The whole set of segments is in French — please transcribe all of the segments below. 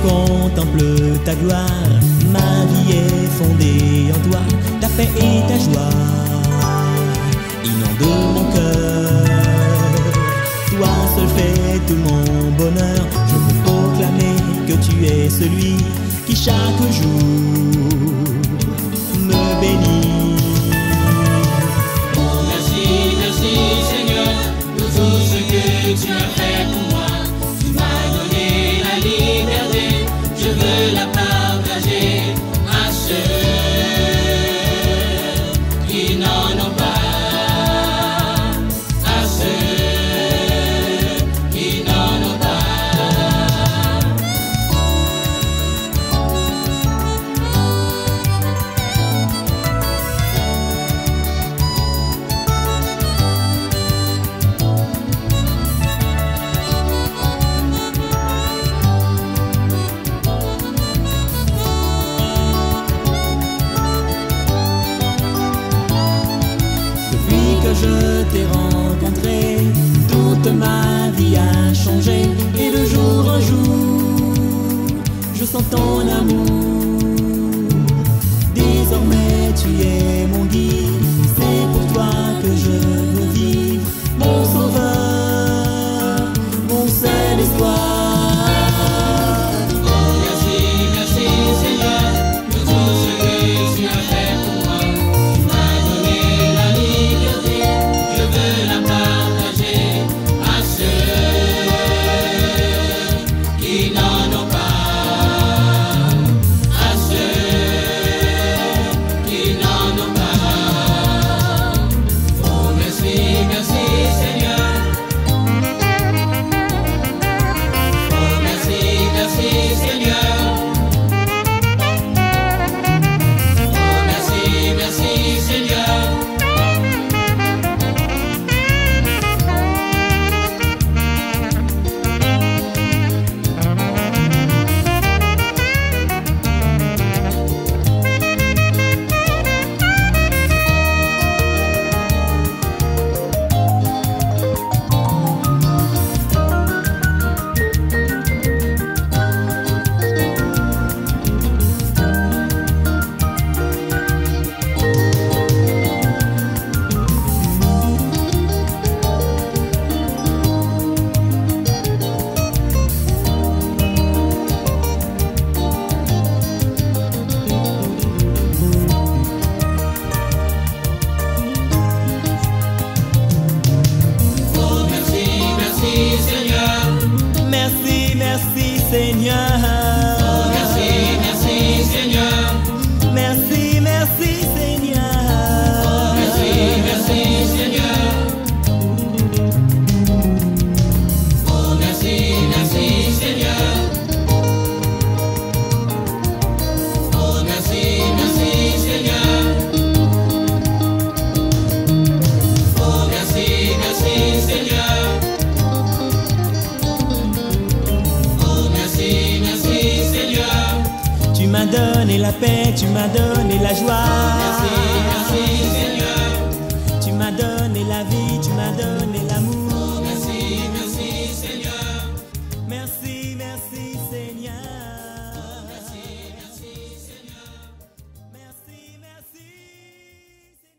contemple ta gloire, ma vie est fondée en toi, ta paix et ta joie inondent mon cœur. Toi seul fais tout mon bonheur, je veux proclamer que tu es celui qui chaque jour me bénit. Oh merci, merci Seigneur, pour tout ce que tu as fait pour moi. Tu m'as donné la liberté, je veux la partager à ceux qui n'en ont pas. Je t'ai rencontré, toute ma vie a changé, et de jour en jour, je sens ton amour. Désormais tu es mon guide, c'est pour toi que je veux vivre, mon sauveur, mon seul espoir. Merci Seigneur. Oh merci, merci Seigneur. Merci, merci Seigneur. Oh merci, merci Seigneur. Oh merci, merci Seigneur. Oh merci, merci Seigneur. Oh merci, merci Seigneur. Tu m'as donné la paix, tu m'as donné la joie. Merci, merci Seigneur. Tu m'as donné la vie, tu m'as donné l'amour. Oh, merci, merci Seigneur. Merci, merci Seigneur. Oh, merci, merci Seigneur. Merci, merci Seigneur.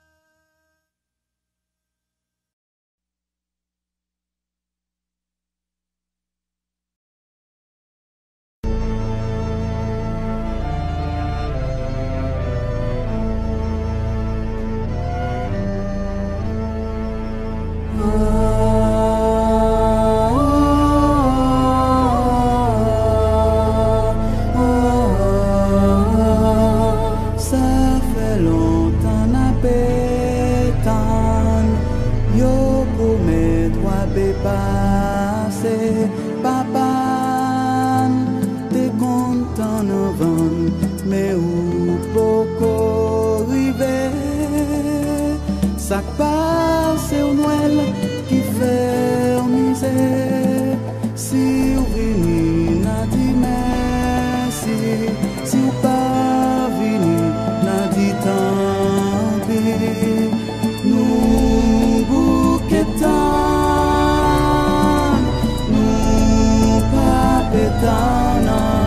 Papa, t'es content avant, mais où beaucoup arriver, ça passe au Noël qui fait misère. Si vous venez, n'a dit merci, si vous pas venez, n'a dit tant pis. Nous bouquetons. Tana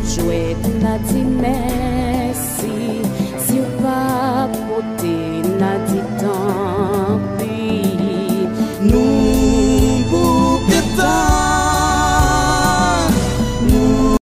jouer, n'a